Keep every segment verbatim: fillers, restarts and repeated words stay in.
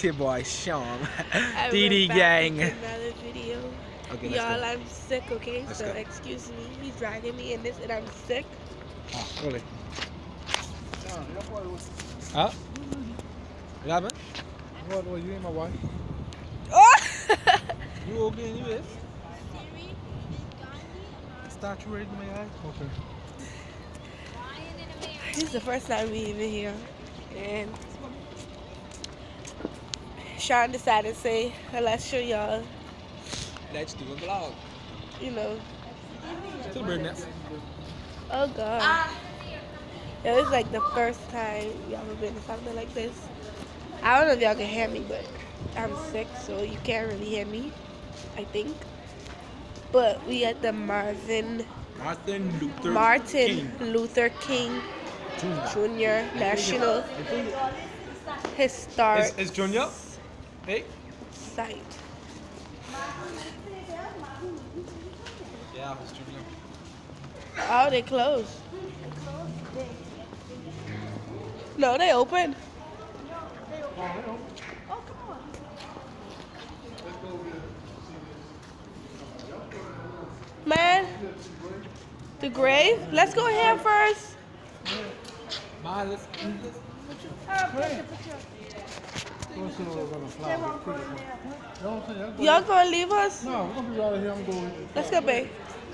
It's your boy Sean, I D D went back Gang. with another video. Okay, let's Y'all, go. I'm sick, okay? Let's so go. excuse me. He's dragging me in this and I'm sick. Ah, really? Huh? What happened? What, what, you ain't my wife? Oh! You okay and you is? Start you ready to make eyes? Okay. This is the first time we even here. And Sean decided to say, well, let's show y'all, Let's do a vlog. you know. To the bird nest. Oh, God. It was like the first time y'all ever been to something like this. I don't know if y'all can hear me, but I'm sick, so you can't really hear me, I think. But we at the Marvin Martin Luther Martin King. Luther King Junior. Junior National Historic Is, is Junior? Hey? Site. Yeah, it's Junior. Oh, they closed. No, they open. Man, the grave. Let's go here first. Ma, let's Don't say we're gonna fly. We're pretty good. You know what I'm saying? Y'all gonna leave us? No, we're gonna be right here. I'm going. Let's go, babe.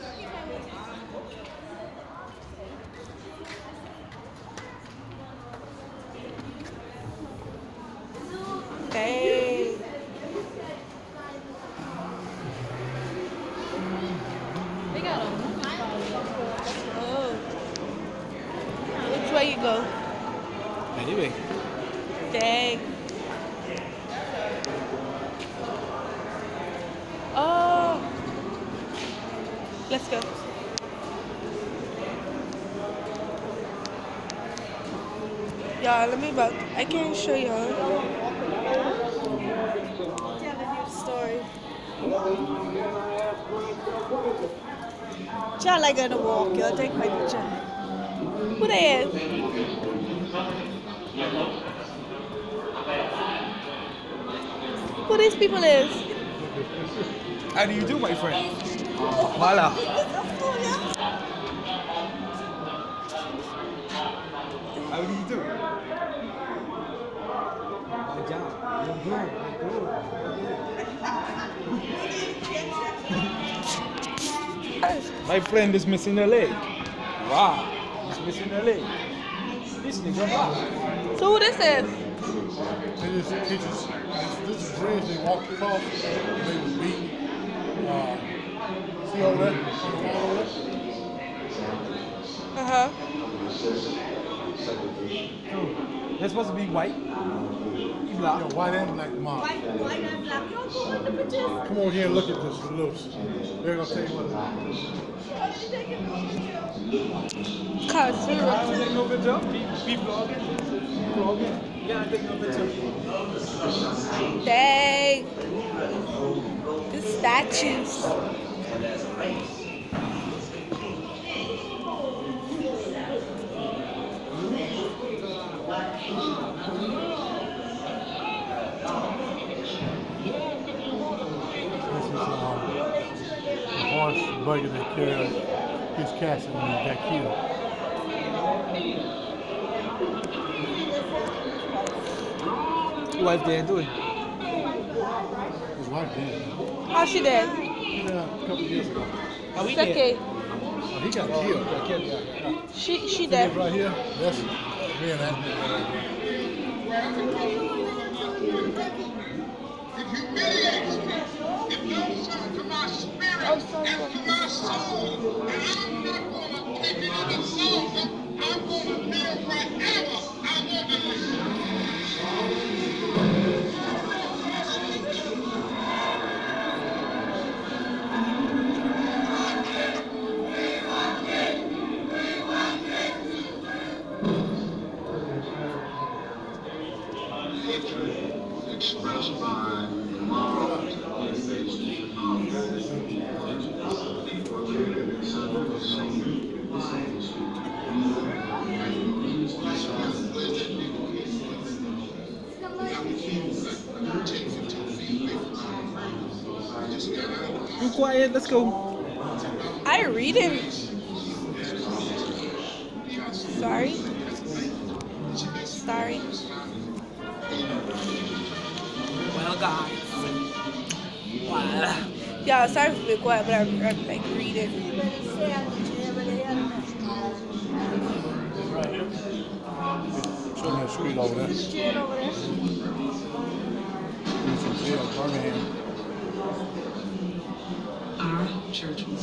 Hey. They got a Oh. Which way you go? Anyway. Dang. Oh. Let's go. Y'all, let me back. I can't show y'all. Telling you the story. Y'all like gonna walk, y'all take my picture. Who they is? Who these people is? How do you do, my friend? Voila. How do you do? My job. You're good. You're good. My friend is missing a leg. Wow. He's missing a leg. This nigga wow. So who this is? They just teach us. This is a bridge they walked across. They was beaten. Uh, see all that? On the wall over there? Uh-huh. They're supposed to be white. You black. Yeah, white and black mob. White, white and black. You want to go with the pictures? Come over here and look at this. Look. They're gonna tell you what it is. Cause I don't take no picture. Be, be vlogging. Vlogging. Yeah, I take no picture. dang. The statues. This is um, the horse buggy that carried his castle when he got killed. Your wife there doing? His wife did. How she dead? Yeah, a couple of years ago. Are we It's there? okay. Oh, he got killed. Yeah, yeah, yeah, yeah. She she See dead. this right here? That's reenactment. It humiliates me. It does something to my spirit and to my soul. And I'm not going to take it any longer. I'm going to live wherever I want to live. Express my You quiet, let's go. I read him. Sorry. Sorry. Well, guys. Wow. Yeah, sorry for being quiet, but I'm, I'm like reading. Right here. Show me that street over there. Jail over there. It's in jail, Birmingham. Our church was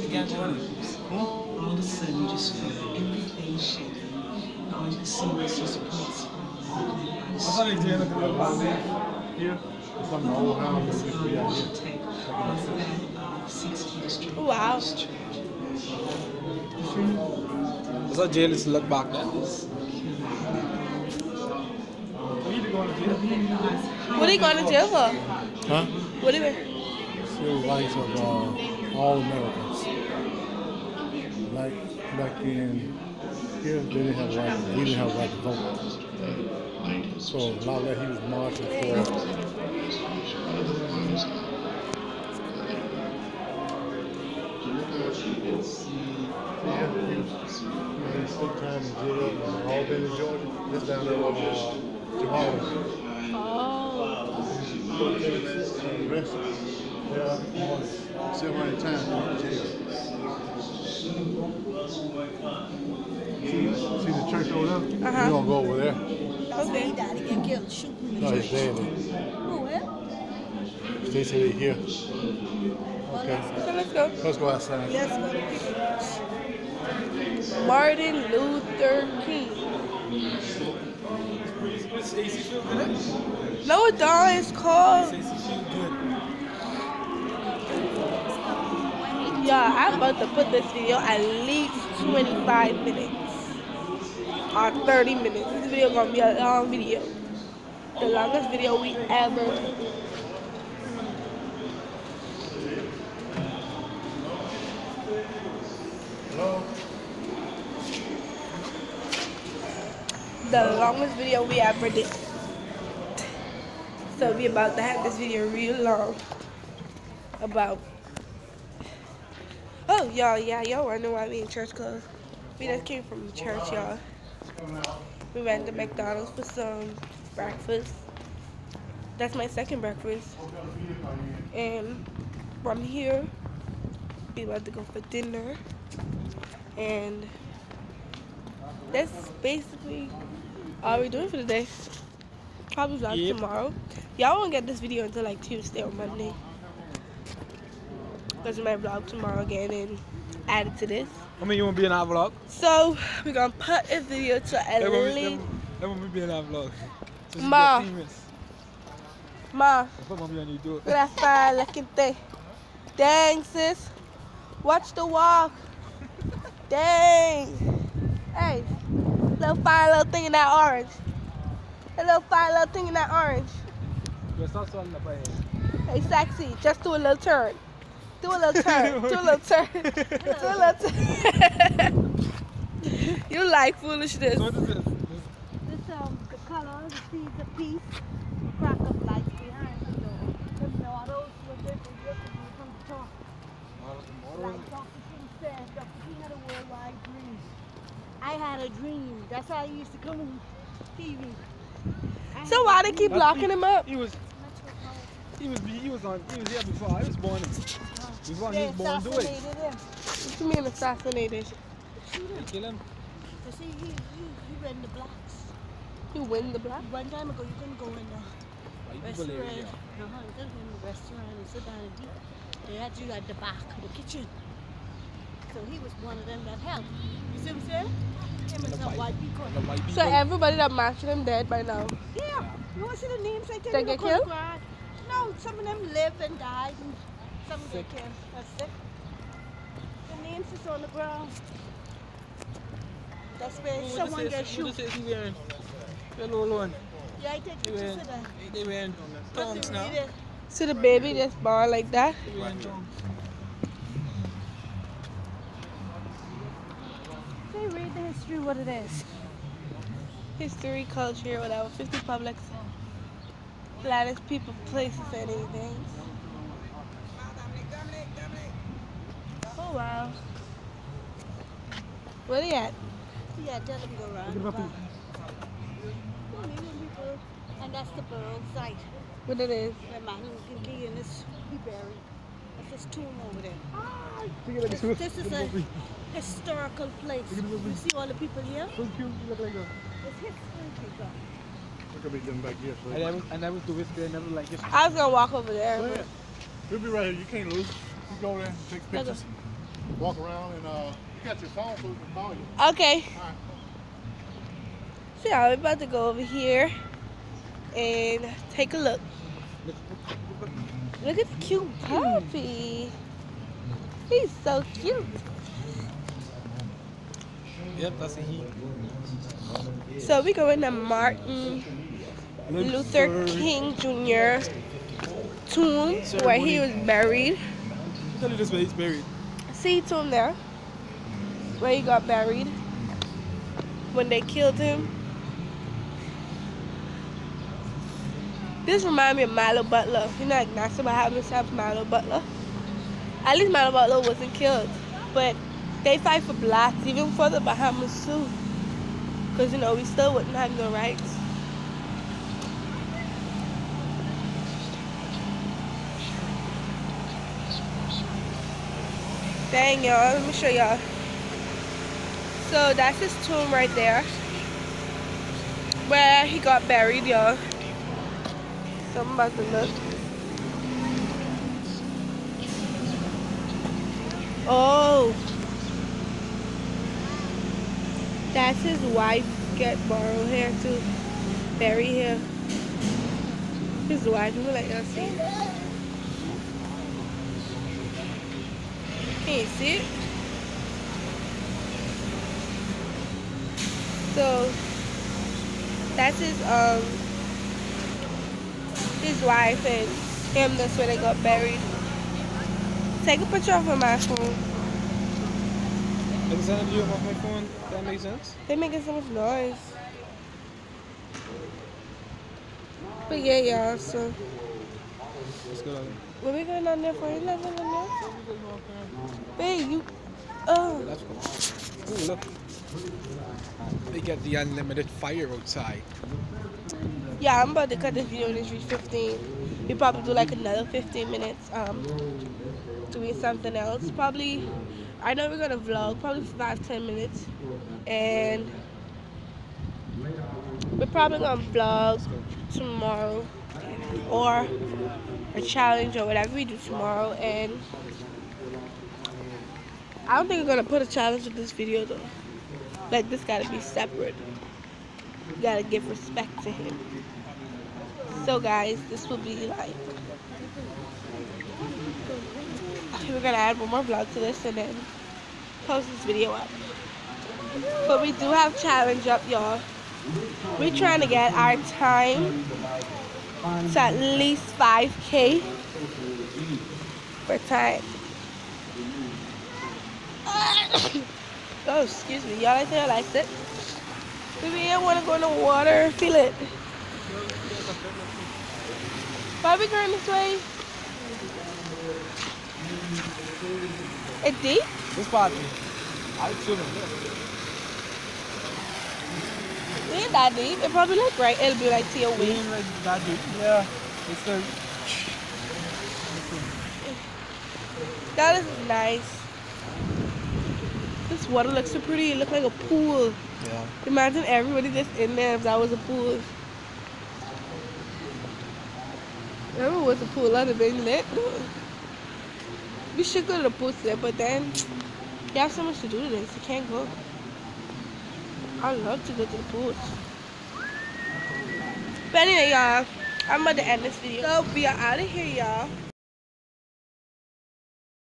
all of a sudden you just felt everything shaking. All you could see was just points. What's that jail looking like back there? Here, it's from the old house that used to be out here. Take was that uh, sixteenth Street Wow. Church. What's that jail is look back there? We need to go to jail. What are you going to jail for? Huh? What do you mean? Civil rights of uh, all Americans. Like back in here, they didn't have a right. We didn't have a right to vote. So a lot of that he was marching for. Yeah, he was, he spent time in jail in Albany, Georgia. This down there on uh, Jamal. Oh. Arrested. Yeah, on several hundred times in jail. See, see the church over there? Uh-huh. We're gonna go over there. That's where he died. He got killed shooting in the No, he's church. dead. Oh, well. They say they're here. Okay. So let's go. Let's go outside. Let's go to Pickens. Martin Luther King. It's A C feel good. No, it don't. It's called. A C feel good. Yeah, I'm about to put this video at least twenty-five minutes or thirty minutes. This video gonna be a long video, the longest video we ever. Hello? The longest video we ever did. So we about to have this video real long about. Oh, y'all, yeah, y'all wonder why we in church clothes. We just came from church, y'all. We went to McDonald's for some breakfast. That's my second breakfast. And from here, we about to go for dinner. And that's basically all we're doing for the day. Probably vlog Yep. tomorrow. Y'all won't get this video until like Tuesday or Monday. Because we might vlog tomorrow again and add it to this. I mean, you want to be in our vlog? So we're gonna put a video to at Let me least. let me be in our vlog. So she Ma. get famous. Ma, Put mommy on YouTube. that's fine looking thing. Dang, sis. Watch the walk. Dang. Hey, little fine little thing in that orange. A little fine little thing in that orange. You're so sorry about it. Hey, sexy. Just do a little turn. Do a little turn. Do a little turn. Do a little turn. You like foolishness. So what is this? This um the color, the seeds of peace, crack up lights behind the door. Them know those were different yesterday from the top. Like Doctor King said, Doctor King had a worldwide dream. I had a dream. That's how I used to come on T V. I So had why a they dream. keep locking him up? He was he was he was on he was here before I was born. Before he They was born, do it. assassinated him. What you mean assassinated? They kill him. You see, he, he, he went the blacks. You win the block? One time ago, you couldn't go in the White people live restaurant. here. Uh-huh, you couldn't go in the restaurant and sit down and eat. They had you at the back of the kitchen. So he was one of them that helped. You see what I'm saying? Him and The some white- white people. The white So people. everybody that matched him dead by now. Yeah. You want to see the names I tell They you? get Look on the killed? ground. No, some of them lived and died, and some of them Sick. killed. That's sick. The names is on the ground. That's where What someone this gets is- what shot. this is he wearing? The little one. Yeah, I take He pictures wearing, of that. they wearing But tongues to now. read it, So the baby just born like that. They wearing tongues. They read the history, what it is. History, culture, whatever. fifty Publix. Planet, people, places, anything. Oh wow. Where they at? Yeah, tell them go around. Look at the around. Well, maybe people, and that's the burial site What it is? where Martin Luther King and this be buried. That's his tomb over there. Look at This, this. this is a historical place. You see all the people here? So cute. Look like that. It's history people. We're gonna be getting back here. So I never, I never do this. I never like this. I was gonna walk over there. Go But ahead. We'll be right here. You can't lose. You go there, take pictures, walk around, and uh, you got your phone so we can call you. okay. All right. So yeah, we're about to go over here and take a look. Look at the cute puppy. He's so cute. Yep, that's a he. So we go in the Martin Luther King Junior tomb where he was buried. Tell you this way he's buried. See tomb there where he got buried when they killed him. This reminds me of Milo Butler. You know, like Nassau Bahamas have Milo Butler. At least Milo Butler wasn't killed, but they fight for blacks, even for the Bahamas too. Cause you know we still wouldn't have no rights. Dang y'all, let me show y'all. So that's his tomb right there, where he got buried, y'all. So I'm about to look. Oh, that's his wife get borrowed here too. Buried here. His wife, you let y'all see. Can you see it? So that's his um his wife and him. That's where they got buried. Take a picture of my phone. I can send a video off my phone. That makes sense. They making so much noise. But yeah, y'all. So Let's go down what we going on there for? You not going on there? Babe, you. Oh. there. That's cool. Ooh, look. They get the unlimited fire outside. Yeah, I'm about to cut this video and it's reach fifteen. We probably do like another fifteen minutes. Um, doing something else. Probably. I know we're gonna vlog. Probably five ten minutes, and we're probably gonna vlog tomorrow or a challenge or whatever we do tomorrow. And I don't think we're gonna put a challenge in this video though. Like this gotta be separate. You gotta give respect to him. So guys, this will be like, we're gonna add one more vlog to this and then post this video up. But we do have challenge up, y'all. We're trying to get our time to at least five K for time. Oh, excuse me. Y'all like that? I liked it. Maybe I want to go in the water. Feel it. Bobby going this way. It's deep? This part. I'll zoom in. It ain't that deep. It probably look right. It'll be like to your waist. Like that deep. Yeah. It's a. That is nice. This water looks so pretty. It looks like a pool. Yeah. Imagine everybody just in there if that was a pool. If it was a pool, I'd have been lit. We should go to the pool today, but then you have so much to do today, so you can't go. I'd love to go to the pool. But anyway, y'all, I'm about to end this video. So we are out of here, y'all.